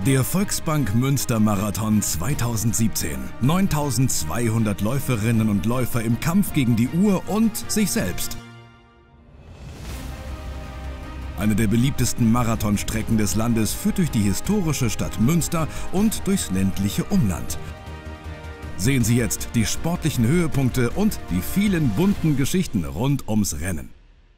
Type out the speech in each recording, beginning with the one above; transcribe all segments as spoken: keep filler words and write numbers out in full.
Der Volksbank Münster Marathon zweitausendsiebzehn. neuntausendzweihundert Läuferinnen und Läufer im Kampf gegen die Uhr und sich selbst. Eine der beliebtesten Marathonstrecken des Landes führt durch die historische Stadt Münster und durchs ländliche Umland. Sehen Sie jetzt die sportlichen Höhepunkte und die vielen bunten Geschichten rund ums Rennen.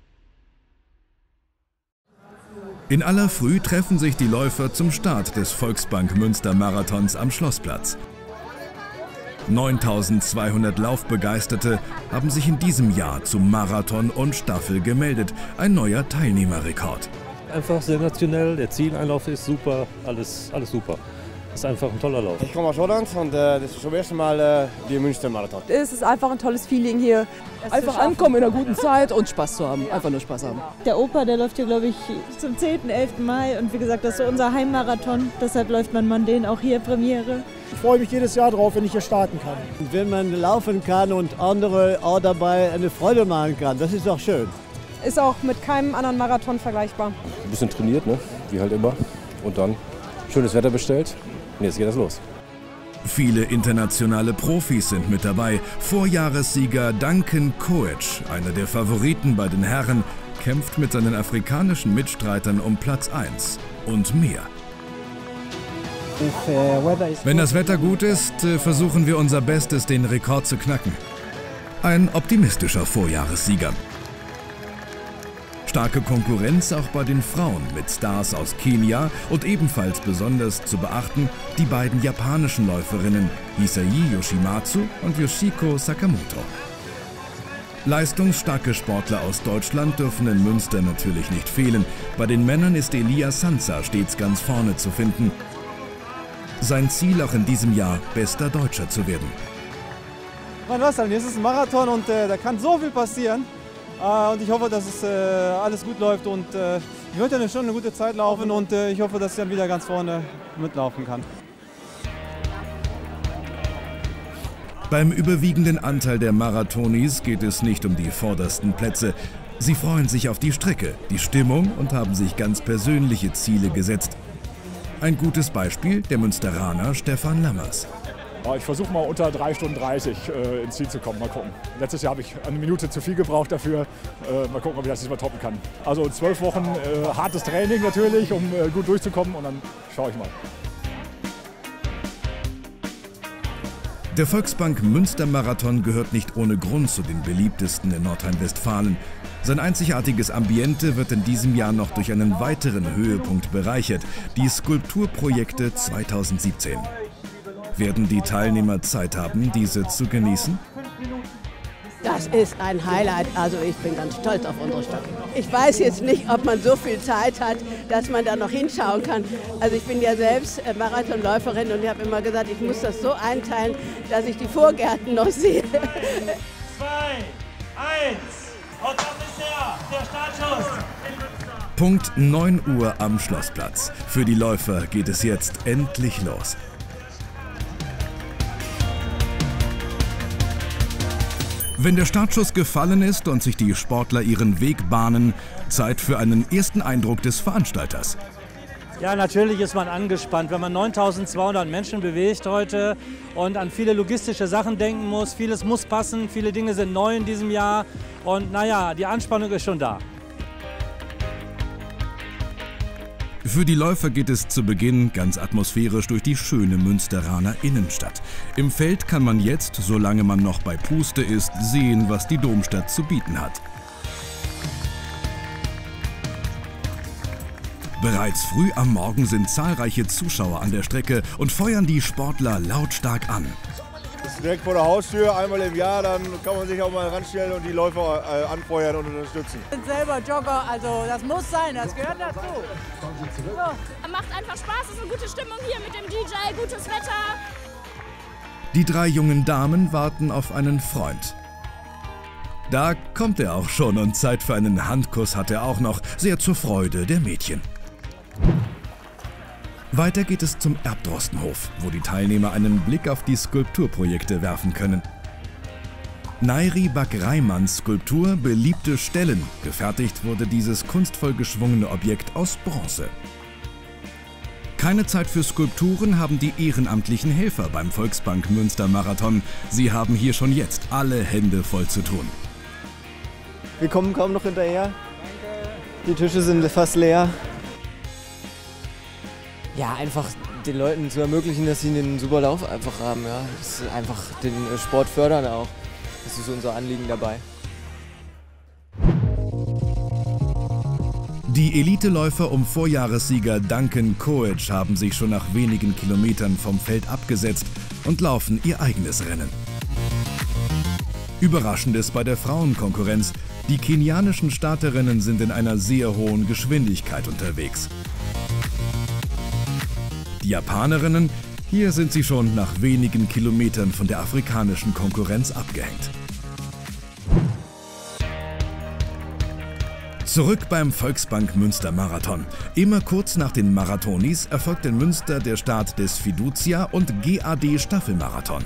In aller Früh treffen sich die Läufer zum Start des Volksbank Münster Marathons am Schlossplatz. neuntausendzweihundert Laufbegeisterte haben sich in diesem Jahr zum Marathon und Staffel gemeldet. Ein neuer Teilnehmerrekord. Einfach sensationell, der Zieleinlauf ist super, alles, alles super. Das ist einfach ein toller Lauf. Ich komme aus Holland und äh, das ist zum ersten Mal äh, der Münster-Marathon. Es ist einfach ein tolles Feeling hier. Einfach ankommen in einer guten Zeit und Spaß zu haben. Einfach nur Spaß haben. Der Opa, der läuft hier, glaube ich, zum zehnten, elften Mai. Und wie gesagt, das ist so unser Heimmarathon. Deshalb läuft man man den auch hier Premiere. Ich freue mich jedes Jahr drauf, wenn ich hier starten kann. Und wenn man laufen kann und andere auch dabei eine Freude machen kann, das ist doch schön. Ist auch mit keinem anderen Marathon vergleichbar. Ein bisschen trainiert, ne? Wie halt immer. Und dann schönes Wetter bestellt. Und jetzt geht das los. Viele internationale Profis sind mit dabei. Vorjahressieger Duncan Koech, einer der Favoriten bei den Herren, kämpft mit seinen afrikanischen Mitstreitern um Platz eins und mehr. Wenn das Wetter gut ist, versuchen wir unser Bestes, den Rekord zu knacken. Ein optimistischer Vorjahressieger. Starke Konkurrenz auch bei den Frauen mit Stars aus Kenia und ebenfalls besonders zu beachten die beiden japanischen Läuferinnen Hisai Yoshimatsu und Yoshiko Sakamoto. Leistungsstarke Sportler aus Deutschland dürfen in Münster natürlich nicht fehlen. Bei den Männern ist Elias Sanza stets ganz vorne zu finden. Sein Ziel auch in diesem Jahr, bester Deutscher zu werden. Man weiß halt, es ist ein Marathon und äh, da kann so viel passieren. Uh, und ich hoffe, dass es äh, alles gut läuft und äh, ich würde ja schon eine gute Zeit laufen und äh, ich hoffe, dass ich dann wieder ganz vorne mitlaufen kann. Beim überwiegenden Anteil der Marathonis geht es nicht um die vordersten Plätze. Sie freuen sich auf die Strecke, die Stimmung und haben sich ganz persönliche Ziele gesetzt. Ein gutes Beispiel der Münsteraner Stefan Lammers. Ich versuche mal unter drei Stunden dreißig äh, ins Ziel zu kommen, mal gucken. Letztes Jahr habe ich eine Minute zu viel gebraucht dafür. Äh, mal gucken, ob ich das diesmal toppen kann. Also zwölf Wochen äh, hartes Training natürlich, um äh, gut durchzukommen und dann schaue ich mal. Der Volksbank Münster Marathon gehört nicht ohne Grund zu den beliebtesten in Nordrhein-Westfalen. Sein einzigartiges Ambiente wird in diesem Jahr noch durch einen weiteren Höhepunkt bereichert, die Skulpturprojekte zweitausendsiebzehn. Werden die Teilnehmer Zeit haben, diese zu genießen? Das ist ein Highlight, also ich bin ganz stolz auf unsere Stadt. Ich weiß jetzt nicht, ob man so viel Zeit hat, dass man da noch hinschauen kann. Also ich bin ja selbst Marathonläuferin und ich habe immer gesagt, ich muss das so einteilen, dass ich die Vorgärten noch sehe. Zwei, eins und das ist der, der Startschuss. Punkt neun Uhr am Schlossplatz. Für die Läufer geht es jetzt endlich los. Wenn der Startschuss gefallen ist und sich die Sportler ihren Weg bahnen, Zeit für einen ersten Eindruck des Veranstalters. Ja, natürlich ist man angespannt, wenn man neuntausendzweihundert Menschen bewegt heute und an viele logistische Sachen denken muss. Vieles muss passen, viele Dinge sind neu in diesem Jahr und naja, die Anspannung ist schon da. Für die Läufer geht es zu Beginn ganz atmosphärisch durch die schöne Münsteraner Innenstadt. Im Feld kann man jetzt, solange man noch bei Puste ist, sehen, was die Domstadt zu bieten hat. Bereits früh am Morgen sind zahlreiche Zuschauer an der Strecke und feuern die Sportler lautstark an. Das ist direkt vor der Haustür, einmal im Jahr, dann kann man sich auch mal ranstellen und die Läufer äh, anfeuern und unterstützen. Ich bin selber Jogger, also das muss sein, das gehört dazu. So. Macht einfach Spaß, es ist eine gute Stimmung hier mit dem D J, gutes Wetter. Die drei jungen Damen warten auf einen Freund. Da kommt er auch schon und Zeit für einen Handkuss hat er auch noch, sehr zur Freude der Mädchen. Weiter geht es zum Erbdrostenhof, wo die Teilnehmer einen Blick auf die Skulpturprojekte werfen können. Nairi Bak-Reimanns Skulptur Beliebte Stellen. Gefertigt wurde dieses kunstvoll geschwungene Objekt aus Bronze. Keine Zeit für Skulpturen haben die ehrenamtlichen Helfer beim Volksbank Münster Marathon. Sie haben hier schon jetzt alle Hände voll zu tun. Wir kommen kaum noch hinterher. Die Tische sind fast leer. Ja, einfach den Leuten zu ermöglichen, dass sie einen super Lauf einfach haben. Ja. Das ist einfach den Sport fördern auch. Das ist unser Anliegen dabei. Die Eliteläufer um Vorjahressieger Duncan Coage haben sich schon nach wenigen Kilometern vom Feld abgesetzt und laufen ihr eigenes Rennen. Überraschendes bei der Frauenkonkurrenz: Die kenianischen Starterinnen sind in einer sehr hohen Geschwindigkeit unterwegs. Die Japanerinnen, hier sind sie schon nach wenigen Kilometern von der afrikanischen Konkurrenz abgehängt. Zurück beim Volksbank Münster Marathon. Immer kurz nach den Marathonis erfolgt in Münster der Start des Fiducia und G A D Staffelmarathon.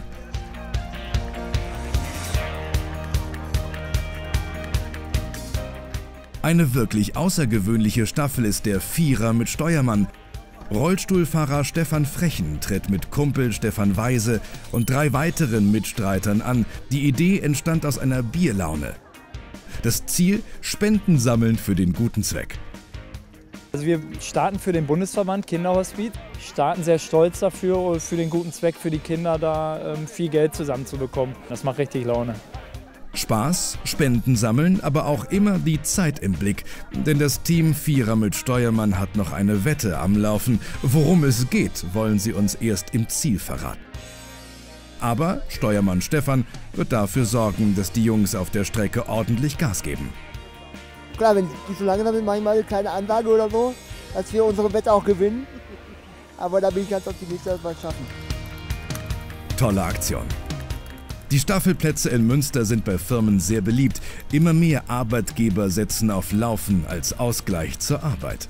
Eine wirklich außergewöhnliche Staffel ist der Vierer mit Steuermann. Rollstuhlfahrer Stefan Frechen tritt mit Kumpel Stefan Weise und drei weiteren Mitstreitern an. Die Idee entstand aus einer Bierlaune. Das Ziel: Spenden sammeln für den guten Zweck. Also wir starten für den Bundesverband Kinderhospiz, starten sehr stolz dafür, für den guten Zweck, für die Kinder da ähm, viel Geld zusammenzubekommen. Das macht richtig Laune. Spaß, Spenden sammeln, aber auch immer die Zeit im Blick. Denn das Team Vierer mit Steuermann hat noch eine Wette am Laufen. Worum es geht, wollen sie uns erst im Ziel verraten. Aber Steuermann Stefan wird dafür sorgen, dass die Jungs auf der Strecke ordentlich Gas geben. Klar, wenn die so lange damit manchmal eine kleine Ansage oder so, dass wir unsere Wette auch gewinnen. Aber da bin ich ganz optimistisch, dass wir es schaffen. Tolle Aktion. Die Staffelplätze in Münster sind bei Firmen sehr beliebt. Immer mehr Arbeitgeber setzen auf Laufen als Ausgleich zur Arbeit.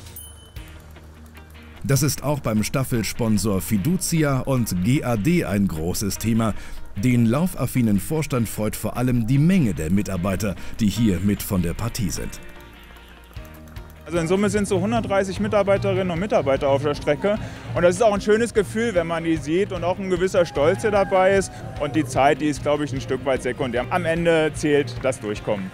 Das ist auch beim Staffelsponsor Fiducia und G A D ein großes Thema. Den laufaffinen Vorstand freut vor allem die Menge der Mitarbeiter, die hier mit von der Partie sind. Also in Summe sind so hundertdreißig Mitarbeiterinnen und Mitarbeiter auf der Strecke. Und das ist auch ein schönes Gefühl, wenn man die sieht und auch ein gewisser Stolz, der dabei ist. Und die Zeit, die ist, glaube ich, ein Stück weit sekundär. Am Ende zählt das Durchkommen.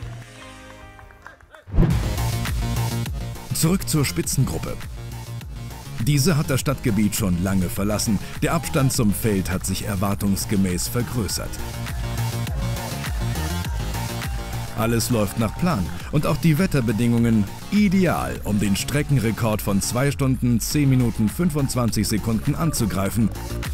Zurück zur Spitzengruppe. Diese hat das Stadtgebiet schon lange verlassen. Der Abstand zum Feld hat sich erwartungsgemäß vergrößert. Alles läuft nach Plan und auch die Wetterbedingungen ideal, um den Streckenrekord von zwei Stunden, zehn Minuten, fünfundzwanzig Sekunden anzugreifen.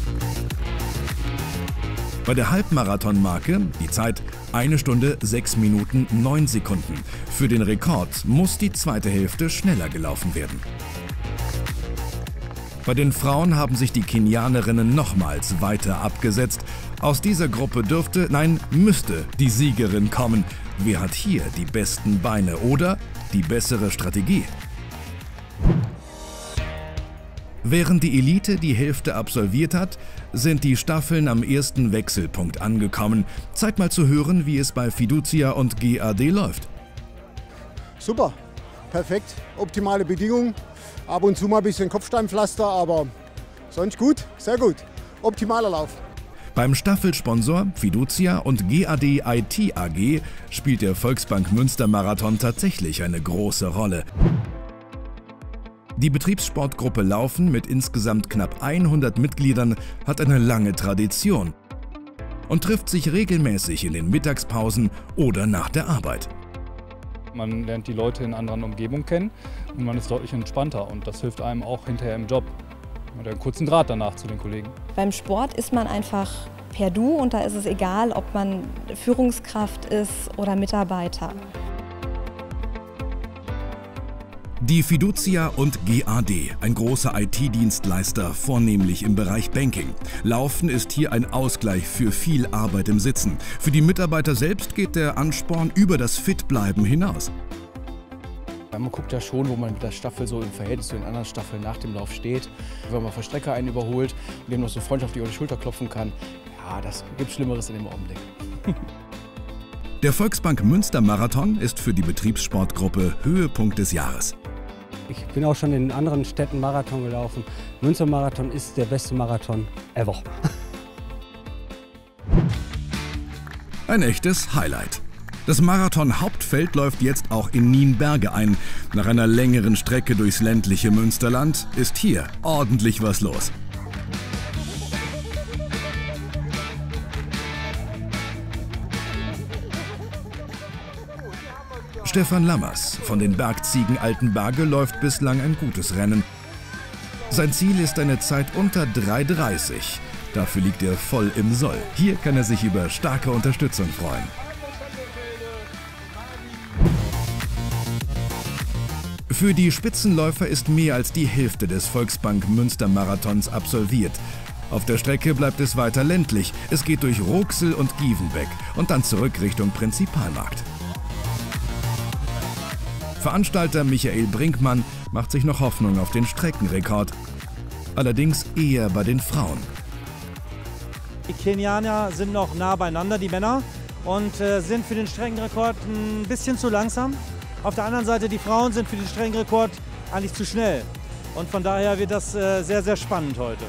Bei der Halbmarathonmarke die Zeit eine Stunde, sechs Minuten, neun Sekunden. Für den Rekord muss die zweite Hälfte schneller gelaufen werden. Bei den Frauen haben sich die Kenianerinnen nochmals weiter abgesetzt. Aus dieser Gruppe dürfte, nein, müsste die Siegerin kommen. Wer hat hier die besten Beine oder die bessere Strategie? Während die Elite die Hälfte absolviert hat, sind die Staffeln am ersten Wechselpunkt angekommen. Zeit mal zu hören, wie es bei Fiducia und G A D läuft. Super, perfekt, optimale Bedingungen. Ab und zu mal ein bisschen Kopfsteinpflaster, aber sonst gut, sehr gut. Optimaler Lauf. Beim Staffelsponsor Fiducia und G A D I T A G spielt der Volksbank Münster Marathon tatsächlich eine große Rolle. Die Betriebssportgruppe Laufen mit insgesamt knapp hundert Mitgliedern hat eine lange Tradition und trifft sich regelmäßig in den Mittagspausen oder nach der Arbeit. Man lernt die Leute in anderen Umgebungen kennen und man ist deutlich entspannter und das hilft einem auch hinterher im Job. Man hat einen kurzen Draht danach zu den Kollegen. Beim Sport ist man einfach per Du und da ist es egal, ob man Führungskraft ist oder Mitarbeiter. Die Fiducia und G A D, ein großer I T-Dienstleister, vornehmlich im Bereich Banking. Laufen ist hier ein Ausgleich für viel Arbeit im Sitzen. Für die Mitarbeiter selbst geht der Ansporn über das Fitbleiben hinaus. Man guckt ja schon, wo man mit der Staffel so im Verhältnis zu den anderen Staffeln nach dem Lauf steht. Wenn man auf Strecke einen überholt und dem noch so freundschaftlich über die Schulter klopfen kann, ja, das gibt Schlimmeres in dem Augenblick. Der Volksbank Münster Marathon ist für die Betriebssportgruppe Höhepunkt des Jahres. Ich bin auch schon in anderen Städten Marathon gelaufen. Münster Marathon ist der beste Marathon ever. Ein echtes Highlight. Das Marathon-Hauptfeld läuft jetzt auch in Nienberge ein. Nach einer längeren Strecke durchs ländliche Münsterland ist hier ordentlich was los. Stefan Lammers von den Bergziegen Altenberge läuft bislang ein gutes Rennen. Sein Ziel ist eine Zeit unter drei dreißig. Dafür liegt er voll im Soll. Hier kann er sich über starke Unterstützung freuen. Für die Spitzenläufer ist mehr als die Hälfte des Volksbank Münster Marathons absolviert. Auf der Strecke bleibt es weiter ländlich. Es geht durch Rooksel und Gievenbeck und dann zurück Richtung Prinzipalmarkt. Veranstalter Michael Brinkmann macht sich noch Hoffnung auf den Streckenrekord. Allerdings eher bei den Frauen. Die Kenianer sind noch nah beieinander, die Männer, und äh, sind für den Streckenrekord ein bisschen zu langsam. Auf der anderen Seite, die Frauen sind für den Streckenrekord eigentlich zu schnell. Und von daher wird das äh, sehr, sehr spannend heute.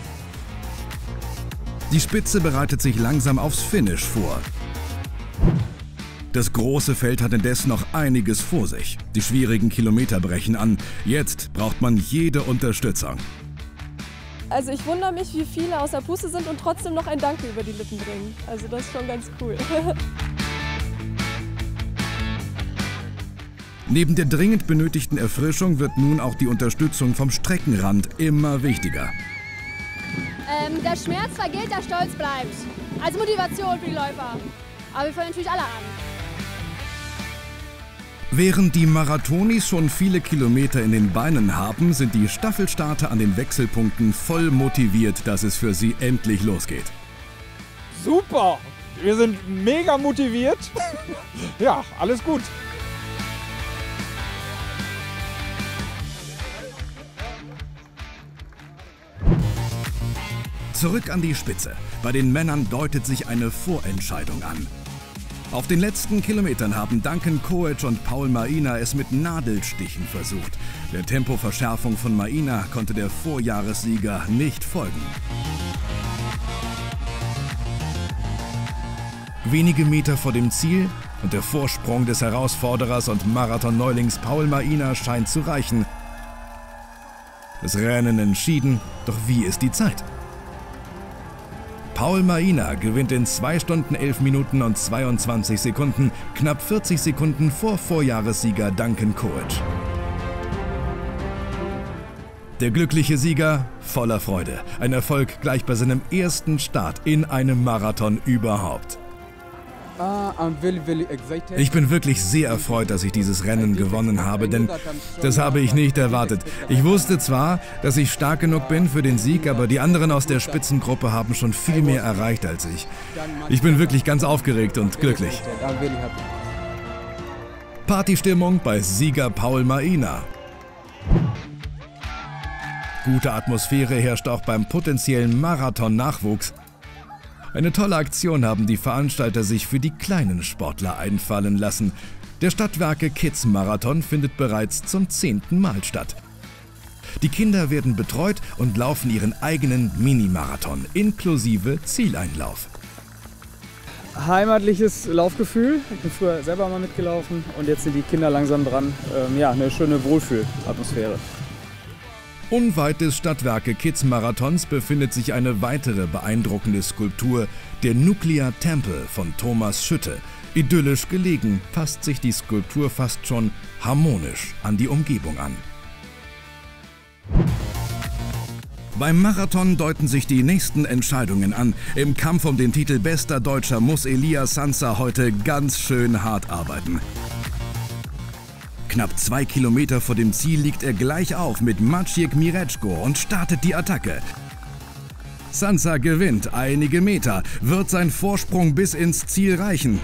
Die Spitze bereitet sich langsam aufs Finish vor. Das große Feld hat indes noch einiges vor sich. Die schwierigen Kilometer brechen an. Jetzt braucht man jede Unterstützung. Also ich wundere mich, wie viele aus der Puste sind und trotzdem noch ein Danke über die Lippen bringen. Also das ist schon ganz cool. Neben der dringend benötigten Erfrischung wird nun auch die Unterstützung vom Streckenrand immer wichtiger. Ähm, der Schmerz vergeht, der Stolz bleibt. Als Motivation für die Läufer. Aber wir feuern natürlich alle an. Während die Marathonis schon viele Kilometer in den Beinen haben, sind die Staffelstarter an den Wechselpunkten voll motiviert, dass es für sie endlich losgeht. Super! Wir sind mega motiviert. Ja, alles gut. Zurück an die Spitze. Bei den Männern deutet sich eine Vorentscheidung an. Auf den letzten Kilometern haben Duncan Koech und Paul Maina es mit Nadelstichen versucht. Der Tempoverschärfung von Maina konnte der Vorjahressieger nicht folgen. Wenige Meter vor dem Ziel und der Vorsprung des Herausforderers und Marathon-Neulings Paul Maina scheint zu reichen. Das Rennen entschieden, doch wie ist die Zeit? Paul Maina gewinnt in zwei Stunden elf Minuten und zweiundzwanzig Sekunden, knapp vierzig Sekunden vor Vorjahressieger Duncan Koech. Der glückliche Sieger voller Freude. Ein Erfolg gleich bei seinem ersten Start in einem Marathon überhaupt. Ich bin wirklich sehr erfreut, dass ich dieses Rennen gewonnen habe, denn das habe ich nicht erwartet. Ich wusste zwar, dass ich stark genug bin für den Sieg, aber die anderen aus der Spitzengruppe haben schon viel mehr erreicht als ich. Ich bin wirklich ganz aufgeregt und glücklich. Partystimmung bei Sieger Paul Maina. Gute Atmosphäre herrscht auch beim potenziellen Marathon-Nachwuchs. Eine tolle Aktion haben die Veranstalter sich für die kleinen Sportler einfallen lassen. Der Stadtwerke Kids Marathon findet bereits zum zehnten Mal statt. Die Kinder werden betreut und laufen ihren eigenen Mini-Marathon inklusive Zieleinlauf. Heimatliches Laufgefühl. Ich bin früher selber mal mitgelaufen und jetzt sind die Kinder langsam dran. Ähm, ja, eine schöne Wohlfühlatmosphäre. Unweit des Stadtwerke Kids Marathons befindet sich eine weitere beeindruckende Skulptur, der Nuclear Temple von Thomas Schütte. Idyllisch gelegen passt sich die Skulptur fast schon harmonisch an die Umgebung an. Beim Marathon deuten sich die nächsten Entscheidungen an. Im Kampf um den Titel Bester Deutscher muss Elias Sansa heute ganz schön hart arbeiten. Knapp zwei Kilometer vor dem Ziel liegt er gleich auf mit Maciek Mirecko und startet die Attacke. Sansa gewinnt einige Meter, wird sein Vorsprung bis ins Ziel reichen.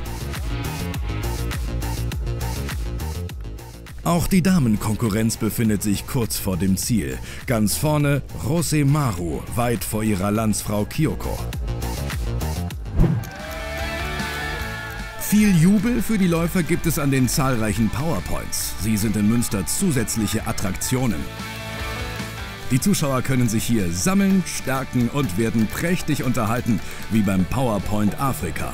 Auch die Damenkonkurrenz befindet sich kurz vor dem Ziel. Ganz vorne Rose Maru, weit vor ihrer Landsfrau Kyoko. Viel Jubel für die Läufer gibt es an den zahlreichen Powerpoints. Sie sind in Münster zusätzliche Attraktionen. Die Zuschauer können sich hier sammeln, stärken und werden prächtig unterhalten, wie beim Powerpoint Afrika.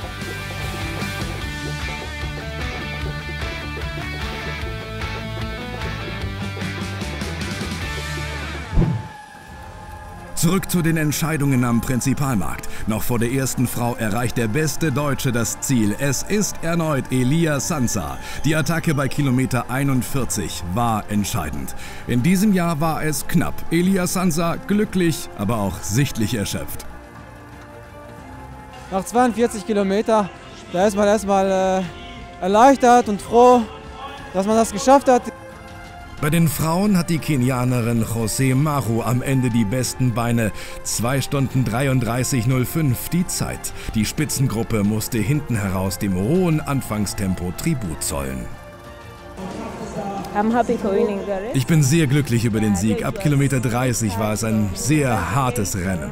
Zurück zu den Entscheidungen am Prinzipalmarkt. Noch vor der ersten Frau erreicht der beste Deutsche das Ziel. Es ist erneut Elia Sansa. Die Attacke bei Kilometer einundvierzig war entscheidend. In diesem Jahr war es knapp. Elia Sansa glücklich, aber auch sichtlich erschöpft. Nach zweiundvierzig Kilometern, da ist man erstmal äh, erleichtert und froh, dass man das geschafft hat. Bei den Frauen hat die Kenianerin Jose Maru am Ende die besten Beine. zwei Stunden dreiunddreißig null fünf die Zeit. Die Spitzengruppe musste hinten heraus dem hohen Anfangstempo Tribut zollen. Ich bin sehr glücklich über den Sieg. Ab Kilometer dreißig war es ein sehr hartes Rennen.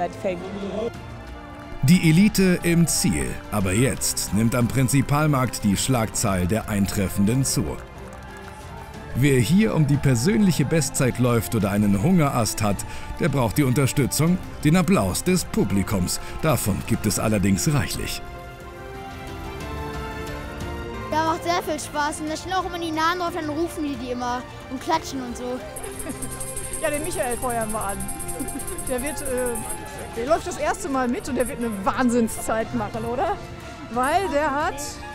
Die Elite im Ziel. Aber jetzt nimmt am Prinzipalmarkt die Schlagzahl der Eintreffenden zu. Wer hier um die persönliche Bestzeit läuft oder einen Hungerast hat, der braucht die Unterstützung, den Applaus des Publikums. Davon gibt es allerdings reichlich. Ja, macht sehr viel Spaß. Und da stehen auch immer die Namen drauf, dann rufen die die immer und klatschen und so. Ja, den Michael feuern wir an. Der wird, äh, der läuft das erste Mal mit und der wird eine Wahnsinnszeit machen, oder? Weil der hat...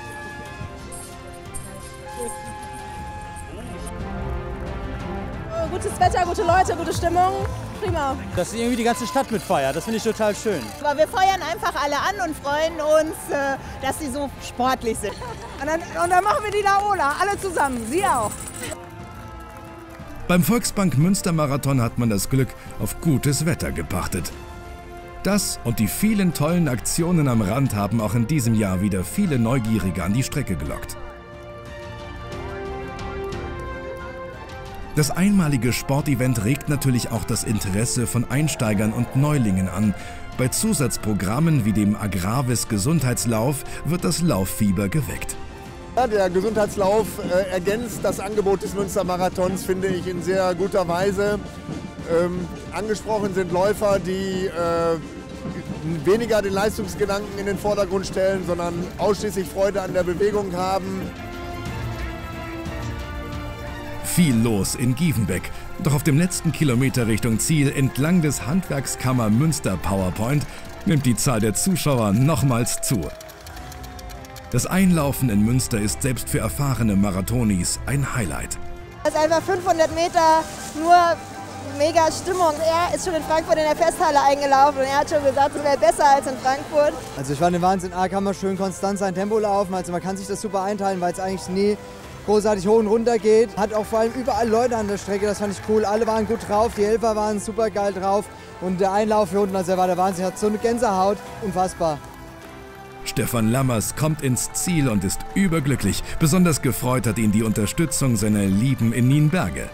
Gutes Wetter, gute Leute, gute Stimmung, prima. Dass irgendwie die ganze Stadt mitfeiert, das finde ich total schön. Aber wir feuern einfach alle an und freuen uns, dass sie so sportlich sind. Und dann, und dann machen wir die Laola, alle zusammen, Sie auch. Beim Volksbank Münster Marathon hat man das Glück auf gutes Wetter gepachtet. Das und die vielen tollen Aktionen am Rand haben auch in diesem Jahr wieder viele Neugierige an die Strecke gelockt. Das einmalige Sportevent regt natürlich auch das Interesse von Einsteigern und Neulingen an. Bei Zusatzprogrammen wie dem Agravis Gesundheitslauf wird das Lauffieber geweckt. Ja, der Gesundheitslauf äh, ergänzt das Angebot des Münster Marathons, finde ich, in sehr guter Weise. Ähm, angesprochen sind Läufer, die äh, weniger den Leistungsgedanken in den Vordergrund stellen, sondern ausschließlich Freude an der Bewegung haben. Viel los in Giefenbeck. Doch auf dem letzten Kilometer Richtung Ziel entlang des Handwerkskammer Münster Powerpoint nimmt die Zahl der Zuschauer nochmals zu. Das Einlaufen in Münster ist selbst für erfahrene Marathonis ein Highlight. Das ist einfach fünfhundert Meter nur mega Stimmung. Er ist schon in Frankfurt in der Festhalle eingelaufen und er hat schon gesagt, es wäre besser als in Frankfurt. Also ich fand den Wahnsinn, A kann man schön konstant sein Tempo laufen, also man kann sich das super einteilen, weil es eigentlich nie großartig hoch und runter geht. Hat auch vor allem überall Leute an der Strecke, das fand ich cool. Alle waren gut drauf, die Helfer waren super geil drauf und der Einlauf hier unten, also der war der Wahnsinn, hat so eine Gänsehaut, unfassbar. Stefan Lammers kommt ins Ziel und ist überglücklich. Besonders gefreut hat ihn die Unterstützung seiner Lieben in Nienberge.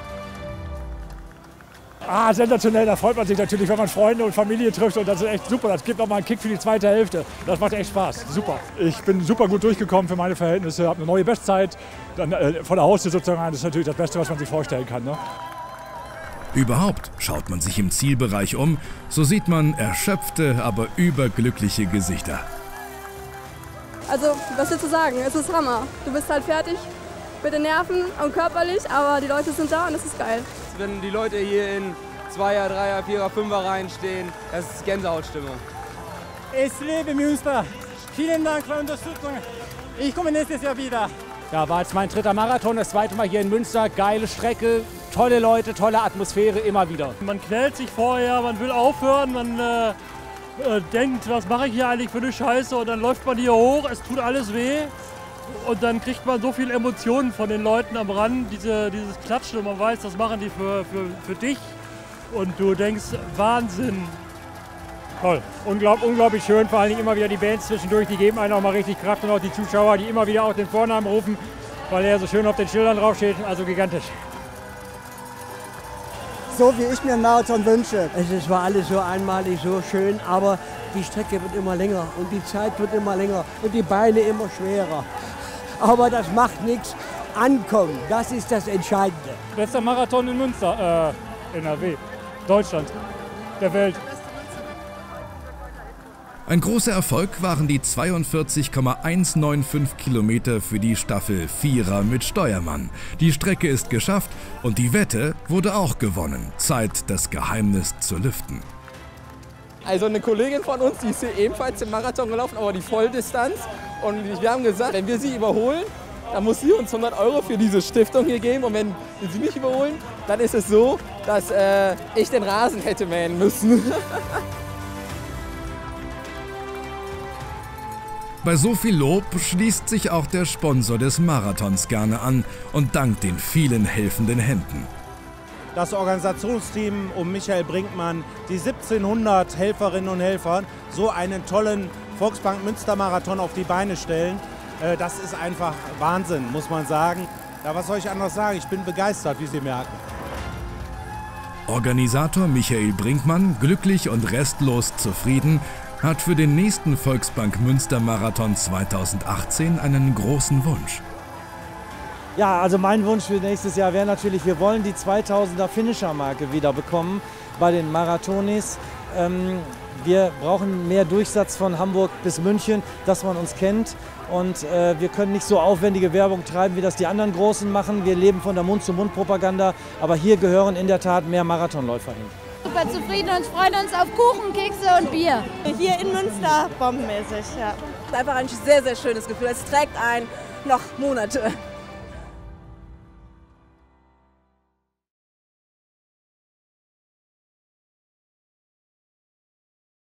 Ah, sensationell, da freut man sich natürlich, wenn man Freunde und Familie trifft und das ist echt super. Das gibt nochmal einen Kick für die zweite Hälfte. Das macht echt Spaß, super. Ich bin super gut durchgekommen für meine Verhältnisse, habe eine neue Bestzeit. Dann äh, vor der Haustür sozusagen, das ist natürlich das Beste, was man sich vorstellen kann. Ne? Überhaupt schaut man sich im Zielbereich um, so sieht man erschöpfte, aber überglückliche Gesichter. Also, was willst du sagen? Es ist Hammer. Du bist halt fertig mit den Nerven und körperlich, aber die Leute sind da und es ist geil. Wenn die Leute hier in Zweier, Dreier, Vierer, Fünfer reinstehen, das ist Gänsehautstimmung. Ich liebe Münster. Vielen Dank für die Unterstützung. Ich komme nächstes Jahr wieder. Ja, war jetzt mein dritter Marathon, das zweite Mal hier in Münster. Geile Strecke, tolle Leute, tolle Atmosphäre, immer wieder. Man quält sich vorher, man will aufhören, man äh, äh, denkt, was mache ich hier eigentlich für eine Scheiße? Und dann läuft man hier hoch, es tut alles weh. Und dann kriegt man so viele Emotionen von den Leuten am Rand, diese, dieses Klatschen. Und man weiß, das machen die für, für, für dich. Und du denkst, Wahnsinn. Toll, Unglaub, unglaublich schön, vor allen Dingen immer wieder die Bands zwischendurch, die geben einem auch mal richtig Kraft und auch die Zuschauer, die immer wieder auch den Vornamen rufen, weil er so schön auf den Schildern draufsteht, also gigantisch. so, wie ich mir einen Marathon wünsche. Es war alles so einmalig, so schön, aber die Strecke wird immer länger und die Zeit wird immer länger und die Beine immer schwerer. Aber das macht nichts. Ankommen, das ist das Entscheidende. Bester Marathon in Münster, äh, N R W, Deutschland, der Welt. Ein großer Erfolg waren die zweiundvierzig Komma hundertfünfundneunzig Kilometer für die Staffel Vierer mit Steuermann. Die Strecke ist geschafft und die Wette wurde auch gewonnen. Zeit, das Geheimnis zu lüften. Also eine Kollegin von uns, die ist hier ebenfalls im Marathon gelaufen, aber die Volldistanz. Und wir haben gesagt, wenn wir sie überholen, dann muss sie uns hundert Euro für diese Stiftung hier geben. Und wenn wir sie nicht überholen, dann ist es so, dass äh, ich den Rasen hätte mähen müssen. Bei so viel Lob schließt sich auch der Sponsor des Marathons gerne an und dankt den vielen helfenden Händen. Das Organisationsteam um Michael Brinkmann, die siebzehnhundert Helferinnen und Helfer, so einen tollen Volksbank Münster Marathon auf die Beine stellen, das ist einfach Wahnsinn, muss man sagen. Ja, was soll ich anders sagen? Ich bin begeistert, wie Sie merken. Organisator Michael Brinkmann, glücklich und restlos zufrieden, hat für den nächsten Volksbank Münster Marathon zweitausendachtzehn einen großen Wunsch. Ja, also mein Wunsch für nächstes Jahr wäre natürlich, wir wollen die zweitausender Finisher-Marke wieder bekommen bei den Marathonis. Ähm, wir brauchen mehr Durchsatz von Hamburg bis München, dass man uns kennt. Und äh, wir können nicht so aufwendige Werbung treiben, wie das die anderen Großen machen. Wir leben von der Mund-zu-Mund-Propaganda, aber hier gehören in der Tat mehr Marathonläufer hin. Super zufrieden und freuen uns auf Kuchen, Kekse und Bier. Hier in Münster bombenmäßig, ja. Einfach ein sehr, sehr schönes Gefühl. Es trägt einen noch Monate.